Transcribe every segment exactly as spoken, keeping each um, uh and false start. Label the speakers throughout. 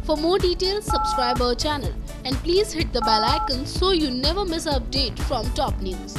Speaker 1: For more details, subscribe our channel and please hit the bell icon so you never miss an update from top news.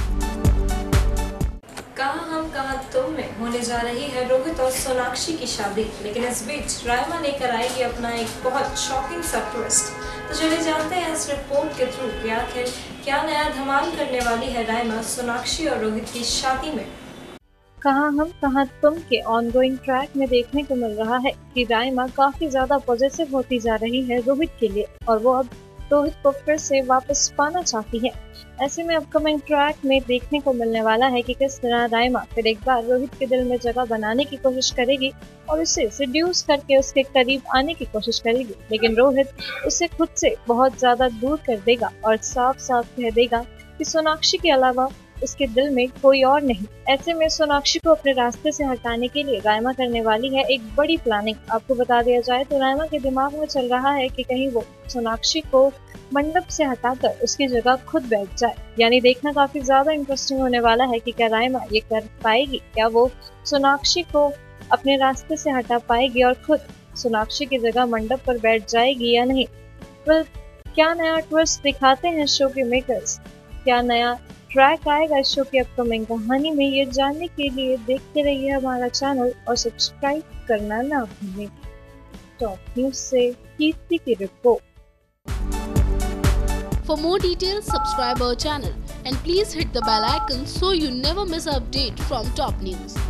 Speaker 2: कहाँ हम कहाँ तुम में होने जा रही है रोहित और सोनाक्षी की शादी, लेकिन इस बीच रायमा लेकर आएगी अपना एक बहुत शॉकिंग सा ट्विस्ट। तो चलिए जानते हैं इस रिपोर्ट के थ्रू कि आखिर क्या नया धमाल करने वाली है रायमा सोनाक्षी और रोहित की शादी में।
Speaker 3: कहाँ हम कहाँ तुम के ऑनगोइंग ट्रैक में देखने को मिल रहा है कि रायमा काफी ज्यादा पॉजिटिव होती जा रही है रोहित के लिए और वो अब रोहित को फिर से वापस पाना चाहती है। ऐसे में अपकमिंग ट्रैक में देखने को मिलने वाला है कि किस तरह रायमा फिर एक बार रोहित के दिल में जगह बनाने की कोशिश करेगी और उसे सिड्यूस करके उसके करीब आने की कोशिश करेगी, लेकिन रोहित उसे खुद से बहुत ज्यादा दूर कर देगा और साफ साफ कह देगा कि सोनाक्षी के अलावा उसके दिल में कोई और नहीं। ऐसे में सोनाक्षी को अपने रास्ते से हटाने के लिए रायमा करने वाली है एक बड़ी प्लानिंग। आपको बता दिया जाए तो रायमा के दिमाग में चल रहा है कि कहीं वो सोनाक्षी को मंडप से हटाकर उसकी जगह खुद बैठ जाए। यानी देखना काफी ज्यादा इंटरेस्टिंग होने वाला है कि क्या रायमा ये कर पाएगी, क्या वो सोनाक्षी को अपने रास्ते से हटा पाएगी और खुद सोनाक्षी की जगह मंडप पर बैठ जाएगी या नहीं। well, क्या नया ट्विस्ट दिखाते हैं शो के मेकर्स, क्या नया ट्रैक आएगा इस शो की अपकमिंग कहानी में, ये जानने के लिए देखते रहिए हमारा चैनल और सब्सक्राइब करना ना भूलें। टॉप न्यूज से कीर्ति की report.
Speaker 1: For more details, subscribe our channel and please hit the bell icon so you never miss an update from top news.